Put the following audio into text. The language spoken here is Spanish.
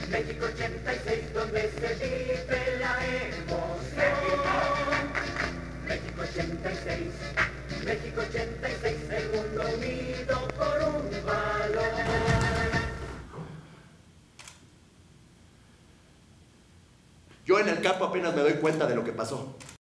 México 86, donde se vive la emoción. México 86, México 86, el mundo unido por un valor. Yo en el campo apenas me doy cuenta de lo que pasó.